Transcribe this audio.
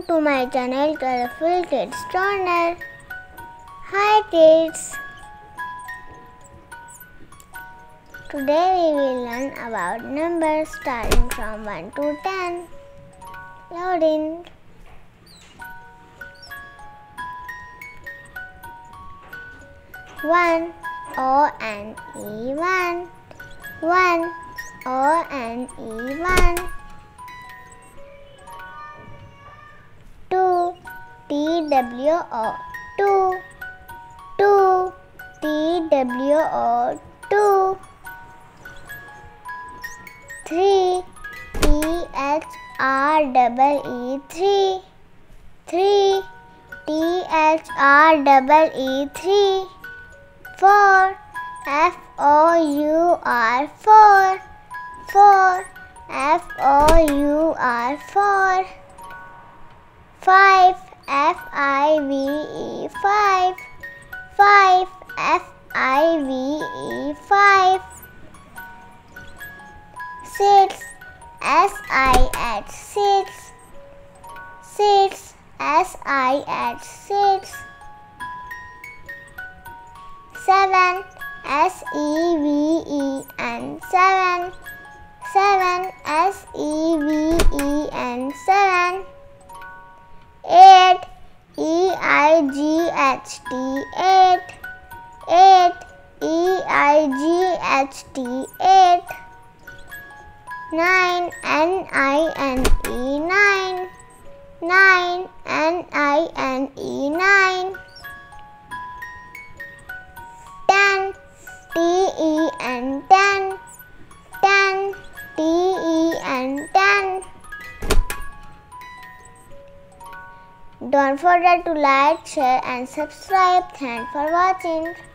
to my channel Colorful Kids Corner. Hi kids! Today we will learn about numbers starting from 1 to 10. Loading. 1 O-N-E 1 1 O-N-E 1 2 T-W-O 2 2 T-W-O 2 3 T-H-R-E-E 3 3 T-H-R-E-E 3 4 F-O-U-R 4 4 F-O-U-R 4 5 F-I-V-E 5 5 F-I-V-E 5 6 S-I-H 6 6 S-I-H 6 7 S-E-V-E-N 7 7 S-E-V-E-N 7 8 E-I-G-H-T 8 8 E-I-G-H-T 8 9 N-I-N-E 9 9 N-I-N-E 9 10 T-E-N 10 10 T-E-N 10. Don't forget to like, share and subscribe. Thanks for watching.